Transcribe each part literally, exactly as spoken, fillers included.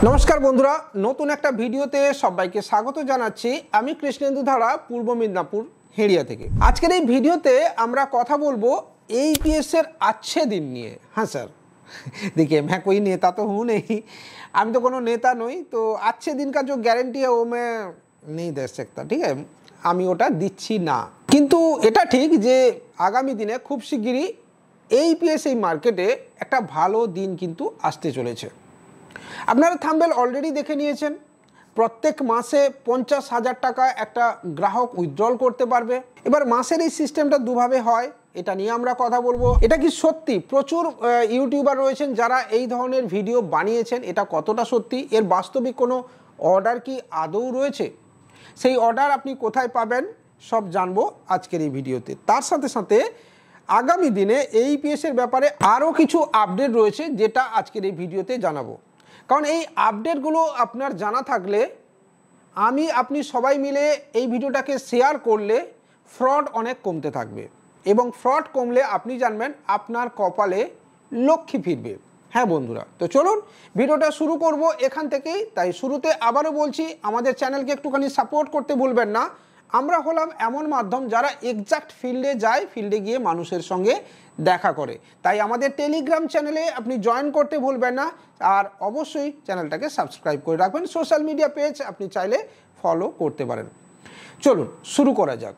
नमस्कार बंधुरा नतून एक भिडियोते सबाइके स्वागत जानाच्छि आमि कृष्णेन्दु धारा पूर्व मेदिनीपुर हेड़िया थेके। आजकेर एई भिडियोते आमरा कथा बोलबो एईपीएस एर अच्छे दिन निये। हाँ सर, देखिए मैं कोई नेता तो हूँ नहीं, आमि तो कोनो नेता नई, तो अच्छे दिन का जो गारंटी है वो मैं नहीं दे सकता, ठीक है, आमि ओटा दिচ্ছি ना। किन्तु एटा ठीक जे आगामी दिने खूब शिगगिरई एईपीएस এই মার্কেটে একটা ভালো দিন কিন্তু আসতে চলেছে। আপনারা থাম্বনেল অলরেডি দেখে নিয়েছেন, প্রত্যেক মাসে পঞ্চাশ হাজার টাকা একটা গ্রাহক উইথড্রল করতে পারবে। এবার মাসের এই সিস্টেমটা দুভাবে হয়, এটা নিয়ে আমরা কথা বলবো। এটা কি সত্যি? প্রচুর ইউটিউবার রয়েছেন যারা এই ধরনের ভিডিও বানিয়েছেন, এটা কতটা সত্যি? এর বাস্তবিক কোনো অর্ডার কি আদৌ রয়েছে? সেই অর্ডার আপনি কোথায় পাবেন সব জানবো আজকের এই ভিডিওতে। তার সাথে সাথে আগামী দিনে এইপিএস এর ব্যাপারে আরও কিছু আপডেট রয়েছে যেটা আজকের এই ভিডিওতে জানাবো। কারণ এই আপডেটগুলো আপনার জানা থাকলে আমি আপনি সবাই মিলে এই ভিডিওটাকে শেয়ার করলে ফ্রড অনেক কমতে থাকবে, এবং ফ্রড কমলে আপনি জানবেন আপনার কপালে লক্ষ্মী ফিরবে। হ্যাঁ বন্ধুরা, তো চলুন ভিডিওটা শুরু করব এখান থেকেই। তাই শুরুতে আবারও বলছি, আমাদের চ্যানেলকে একটুখানি সাপোর্ট করতে ভুলবেন না। আমরা হলাম এমন মাধ্যম যারা এক্সাক্ট ফিল্ডে যায়, ফিল্ডে গিয়ে মানুষের সঙ্গে দেখা করে। তাই আমাদের টেলিগ্রাম চ্যানেলে আপনি জয়েন করতে ভুলবেন না, আর অবশ্যই চ্যানেলটাকে সাবস্ক্রাইব করে রাখবেন। সোশ্যাল মিডিয়া পেজ আপনি চাইলে ফলো করতে পারেন। চলুন শুরু করা যাক।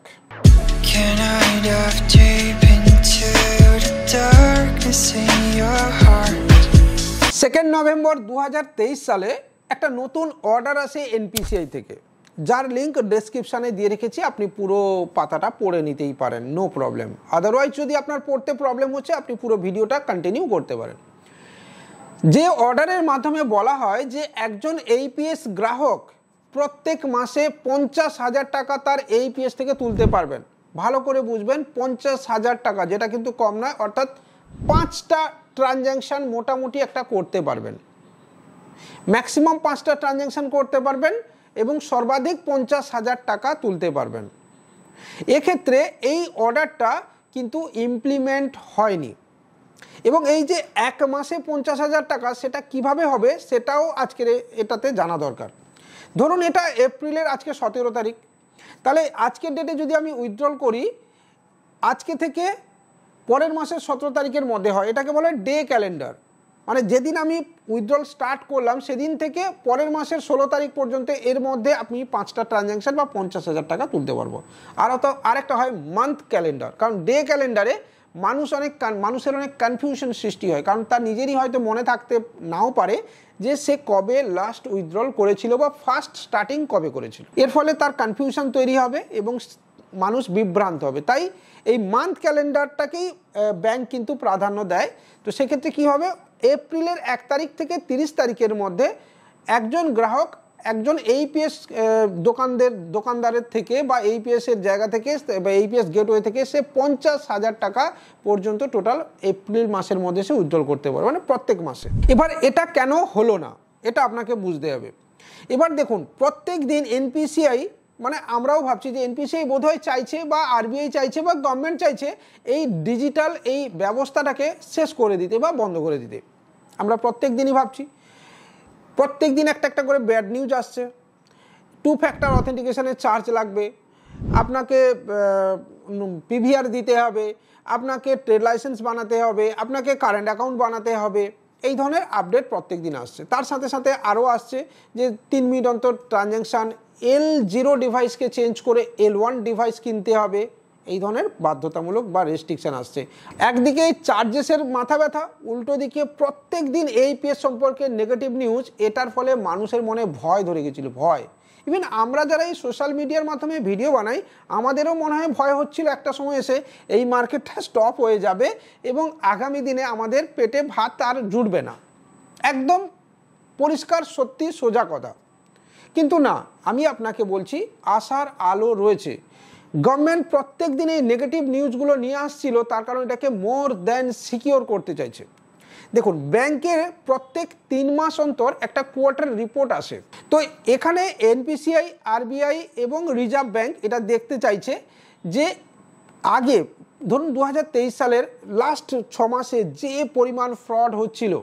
সেকেন্ড নভেম্বর দু হাজার তেইশ সালে একটা নতুন অর্ডার আসে এনপিসিআই থেকে, যার লিঙ্ক ডেসক্রিপশানে দিয়ে রেখেছি, আপনি পুরো পাতাটা পড়ে নিতেই পারেন, নো প্রবলেম। আদারওয়াইজ যদি আপনার পড়তে প্রবলেম হচ্ছে আপনি পুরো ভিডিওটা কন্টিনিউ করতে পারেন। যে অর্ডারের মাধ্যমে বলা হয় যে একজন এইপিএস গ্রাহক প্রত্যেক মাসে পঞ্চাশ হাজার টাকা তার এইপিএস থেকে তুলতে পারবেন। ভালো করে বুঝবেন, পঞ্চাশ হাজার টাকা, যেটা কিন্তু কম নয়, অর্থাৎ পাঁচটা ট্রানজ্যাকশান মোটামুটি একটা করতে পারবেন, ম্যাক্সিমাম পাঁচটা ট্রানজ্যাকশান করতে পারবেন এবং সর্বাধিক পঞ্চাশ হাজার টাকা তুলতে পারবেন। এক্ষেত্রে এই অর্ডারটা কিন্তু ইমপ্লিমেন্ট হয়নি, এবং এই যে এক মাসে পঞ্চাশ হাজার টাকা সেটা কিভাবে হবে সেটাও আজকের এটাতে জানা দরকার। ধরুন এটা এপ্রিলের আজকে সতেরো তারিখ, তাহলে আজকের ডেটে যদি আমি উইথড্রল করি, আজকে থেকে পরের মাসের সতেরো তারিখের মধ্যে হয়, এটাকে বলে ডে ক্যালেন্ডার। মানে যেদিন আমি উইথড্রল স্টার্ট করলাম সেদিন থেকে পরের মাসের ষোলো তারিখ পর্যন্ত এর মধ্যে আপনি পাঁচটা ট্রানজ্যাকশান বা পঞ্চাশ হাজার টাকা তুলতে পারবো। আর তো আরেকটা হয় মান্থ ক্যালেন্ডার, কারণ ডে ক্যালেন্ডারে মানুষ অনেক মানুষের অনেক কনফিউশন সৃষ্টি হয়, কারণ তার নিজেরই হয়তো মনে থাকতে নাও পারে যে সে কবে লাস্ট উইথড্রল করেছিল বা ফার্স্ট স্টার্টিং কবে করেছিল। এর ফলে তার কনফিউশন তৈরি হবে এবং মানুষ বিভ্রান্ত হবে। তাই এই মান্থ ক্যালেন্ডারটাকেই ব্যাংক কিন্তু প্রাধান্য দেয়। তো সেক্ষেত্রে কী হবে, এপ্রিলের এক তারিখ থেকে তিরিশ তারিখের মধ্যে একজন গ্রাহক একজন এইপিএস দোকানদের দোকানদারের থেকে বা এইপিএসের জায়গা থেকে বা এইপিএস গেটওয়ে থেকে সে পঞ্চাশ হাজার টাকা পর্যন্ত টোটাল এপ্রিল মাসের মধ্যে সে উইথড্রল করতে পারবে, মানে প্রত্যেক মাসে। এবার এটা কেন হলো না এটা আপনাকে বুঝতে হবে। এবার দেখুন, প্রত্যেক দিন এনপিসিআই, মানে আমরাও ভাবছি যে এনপিসিআই বোধহয় চাইছে বা আরবিআই চাইছে বা গভর্নমেন্ট চাইছে এই ডিজিটাল এই ব্যবস্থাটাকে শেষ করে দিতে বা বন্ধ করে দিতে। আমরা প্রত্যেক দিনই ভাবছি, প্রত্যেক দিন একটা একটা করে ব্যাড নিউজ আসছে। টু ফ্যাক্টর অথেন্টিকেশনের চার্জ লাগবে, আপনাকে পিভিআর দিতে হবে, আপনাকে ট্রেড লাইসেন্স বানাতে হবে, আপনাকে কারেন্ট অ্যাকাউন্ট বানাতে হবে, এই ধরনের আপডেট প্রত্যেক দিন আসছে। তার সাথে সাথে আরও আসছে যে তিন মিনিট অন্তর ট্রানজ্যাকশান, এল জিরো ডিভাইসকে চেঞ্জ করে এল ওয়ান ডিভাইস কিনতে হবে, এই ধরনের বাধ্যতামূলক বা রেস্ট্রিকশান আসছে। একদিকে এই চার্জেসের মাথা ব্যথা, উল্টো দিকে প্রত্যেক দিন এইপিএস সম্পর্কে নেগেটিভ নিউজ, এটার ফলে মানুষের মনে ভয় ধরে গেছিলো, ভয়। ইভেন আমরা যারা এই সোশ্যাল মিডিয়ার মাধ্যমে ভিডিও বানাই আমাদেরও মনে হয় ভয় হচ্ছিল একটা সময় এসে এই মার্কেটটা স্টপ হয়ে যাবে এবং আগামী দিনে আমাদের পেটে ভাত আর জুটবে না। একদম পরিষ্কার সত্যি সোজা কথা। কিন্তু না, আমি আপনাকে বলছি আশার আলো রয়েছে। গভর্নমেন্ট প্রত্যেক দিন এই নেগেটিভ নিউজগুলো নিয়ে আসছিল, তার কারণ এটাকে মোর দ্যান সিকিওর করতে চাইছে। দেখুন, ব্যাংকের প্রত্যেক তিন মাস অন্তর একটা কোয়ার্টার রিপোর্ট আসে। তো এখানে এনপিসিআই, আরবিআই এবং রিজার্ভ ব্যাংক এটা দেখতে চাইছে যে আগে ধরুন দু হাজার তেইশ সালের লাস্ট ছ মাসে যে পরিমাণ ফ্রড হচ্ছিল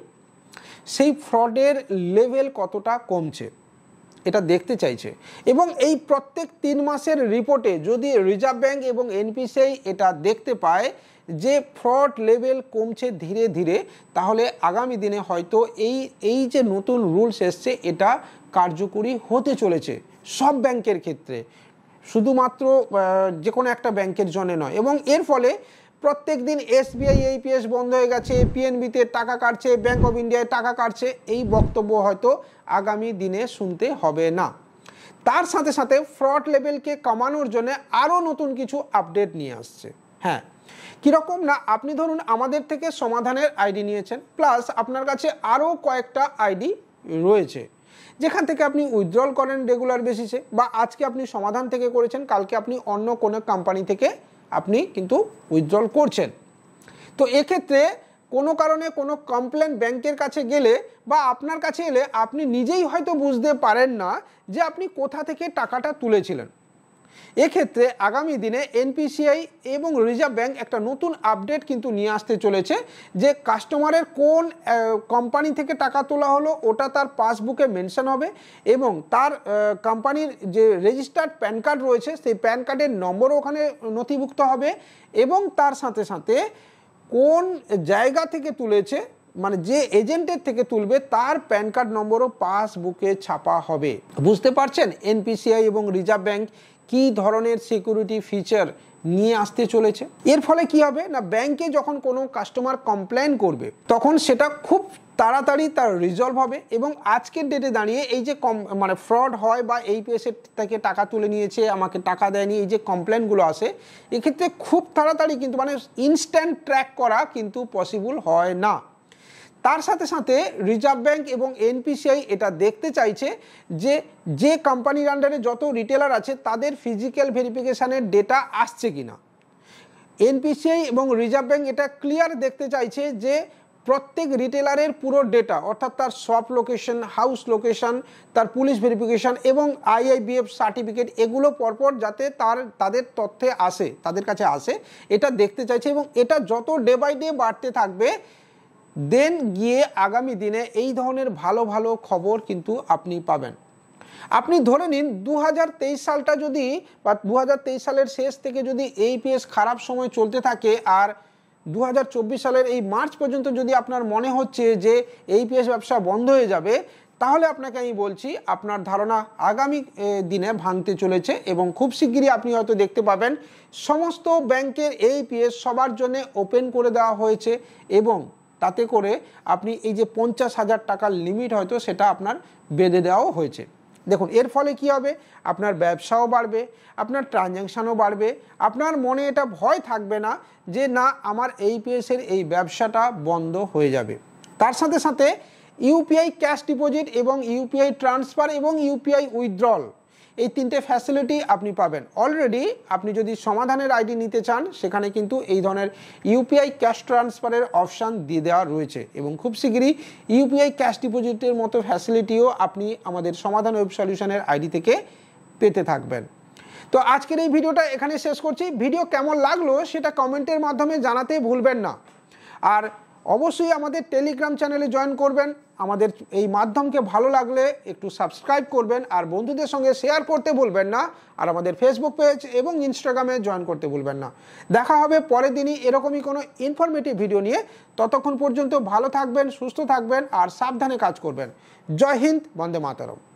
সেই ফ্রডের লেভেল কতটা কমছে এটা দেখতে চাইছে। এবং এই প্রত্যেক তিন মাসের রিপোর্টে যদি রিজার্ভ ব্যাঙ্ক এবং এনপিসিআই এটা দেখতে পায় যে ফ্রড লেভেল কমছে ধীরে ধীরে, তাহলে আগামী দিনে হয়তো এই এই যে নতুন রুলস এসছে এটা কার্যকরী হতে চলেছে সব ব্যাংকের ক্ষেত্রে, শুধুমাত্র যে কোনো একটা ব্যাংকের জন্য নয়। এবং এর ফলে প্রত্যেক দিন এসবিআই এইপিএস বন্ধ হয়ে গেছে, পিএনবিতে টাকা কাটছে, ব্যাঙ্ক অফ ইন্ডিয়ায় টাকা কাটছে, এই বক্তব্য হয়তো আগামী দিনে শুনতে হবে না। তার সাথে সাথে ফ্রড লেভেলকে কমানোর জন্য আরও নতুন কিছু আপডেট নিয়ে আসছে। হ্যাঁ, কীরকম না, আপনি ধরুন আমাদের থেকে সমাধানের আইডি নিয়েছেন, প্লাস আপনার কাছে আরও কয়েকটা আইডি রয়েছে যেখান থেকে আপনি উইথড্রল করেন রেগুলার বেসিসে, বা আজকে আপনি সমাধান থেকে করেছেন, কালকে আপনি অন্য কোনো কোম্পানি থেকে আপনি কিন্তু উইথড্রল করছেন। তো এক্ষেত্রে কোনো কারণে কোনো কমপ্লেন ব্যাংকের কাছে গেলে বা আপনার কাছে এলে আপনি নিজেই হয়তো বুঝতে পারেন না যে আপনি কোথা থেকে টাকাটা তুলেছিলেন। এক্ষেত্রে আগামী দিনে এনপিসিআই এবং রিজার্ভ ব্যাঙ্ক একটা নতুন আপডেট কিন্তু নিয়ে আসতে চলেছে যে কাস্টমারের কোন কোম্পানি থেকে টাকা তোলা হলো ওটা তার পাসবুকে মেনশন হবে, এবং তার কোম্পানির যে রেজিস্টার্ড প্যান কার্ড রয়েছে সেই প্যান কার্ডের নম্বরও ওখানে নথিভুক্ত হবে, এবং তার সাথে সাথে কোন জায়গা থেকে তুলেছে মানে যে এজেন্টের থেকে তুলবে তার প্যান কার্ড নম্বরও পাসবুকে ছাপা হবে। বুঝতে পারছেন এনপিসিআই এবং রিজার্ভ ব্যাঙ্ক কী ধরনের সিকিউরিটি ফিচার নিয়ে আসতে চলেছে। এর ফলে কি হবে না, ব্যাংকে যখন কোনো কাস্টমার কমপ্লেন করবে তখন সেটা খুব তাড়াতাড়ি তার রিজলভ হবে। এবং আজকের ডেটে দাঁড়িয়ে এই যে কম মানে ফ্রড হয় বা এইপিএসের থেকে টাকা তুলে নিয়েছে, আমাকে টাকা দেয়নি, এই যে কমপ্লেনগুলো আসে, এক্ষেত্রে খুব তাড়াতাড়ি কিন্তু মানে ইনস্ট্যান্ট ট্র্যাক করা কিন্তু পসিবল হয় না। তার সাথে সাথে রিজার্ভ ব্যাঙ্ক এবং এনপিসিআই এটা দেখতে চাইছে যে যে কোম্পানির আন্ডারে যত রিটেলার আছে তাদের ফিজিক্যাল ভেরিফিকেশানের ডেটা আসছে কিনা। এনপিসিআই এবং রিজার্ভ ব্যাঙ্ক এটা ক্লিয়ার দেখতে চাইছে যে প্রত্যেক রিটেলারের পুরো ডেটা, অর্থাৎ তার শপ লোকেশন, হাউস লোকেশন, তার পুলিশ ভেরিফিকেশান এবং আইআইবিএফ সার্টিফিকেট, এগুলো পরপর যাতে তার তাদের তথ্যে আসে, তাদের কাছে আসে, এটা দেখতে চাইছে। এবং এটা যত ডে বাই ডে বাড়তে থাকবে দেন গিয়ে আগামী দিনে এই ধরনের ভালো ভালো খবর কিন্তু আপনি পাবেন। আপনি ধরে নিন দু হাজার তেইশ সালটা যদি বা দু হাজার তেইশ সালের শেষ থেকে যদি এইপিএস খারাপ সময় চলতে থাকে আর দু হাজার চব্বিশ সালের এই মার্চ পর্যন্ত যদি আপনার মনে হচ্ছে যে এইপিএস ব্যবসা বন্ধ হয়ে যাবে, তাহলে আপনাকে আমি বলছি আপনার ধারণা আগামী দিনে ভাঙতে চলেছে। এবং খুব শিগগিরই আপনি হয়তো দেখতে পাবেন সমস্ত ব্যাংকের এইপিএস সবার জন্য ওপেন করে দেওয়া হয়েছে, এবং তাতে করে আপনি এই যে পঞ্চাশ হাজার টাকার লিমিট হয়তো সেটা আপনার বেঁধে দেওয়াও হয়েছে। দেখুন এর ফলে কি হবে, আপনার ব্যবসাও বাড়বে, আপনার ট্রানজ্যাকশানও বাড়বে, আপনার মনে এটা ভয় থাকবে না যে না আমার এইপিএসের এই ব্যবসাটা বন্ধ হয়ে যাবে। তার সাথে সাথে ইউপিআই ক্যাশ ডিপোজিট এবং ইউপিআই ট্রান্সফার এবং ইউপিআই উইথড্রল, এই তিনটে ফ্যাসিলিটি আপনি পাবেন। অলরেডি আপনি যদি সমাধানের আইডি নিতে চান সেখানে কিন্তু এই ধরনের ইউপিআই ক্যাশ ট্রান্সফারের অপশান দিয়ে দেওয়া রয়েছে, এবং খুব শীঘ্রই ইউপিআই ক্যাশ ডিপোজিটের মতো ফ্যাসিলিটিও আপনি আমাদের সমাধান ওয়েব সলিউশনের আইডি থেকে পেতে থাকবেন। তো আজকের এই ভিডিওটা এখানে শেষ করছি। ভিডিও কেমন লাগলো সেটা কমেন্টের মাধ্যমে জানাতে ভুলবেন না, আর অবশ্যই আমাদের টেলিগ্রাম চ্যানেলে জয়েন করবেন। আমাদের এই মাধ্যমকে ভালো লাগলে একটু সাবস্ক্রাইব করবেন, আর বন্ধুদের সঙ্গে শেয়ার করতে ভুলবেন না, আর আমাদের ফেসবুক পেজ এবং ইনস্টাগ্রামে জয়েন করতে ভুলবেন না। দেখা হবে পরের দিনই এরকমই কোনো ইনফরমেটিভ ভিডিও নিয়ে। ততক্ষণ পর্যন্ত ভালো থাকবেন, সুস্থ থাকবেন আর সাবধানে কাজ করবেন। জয় হিন্দ, বন্দে মাতরম।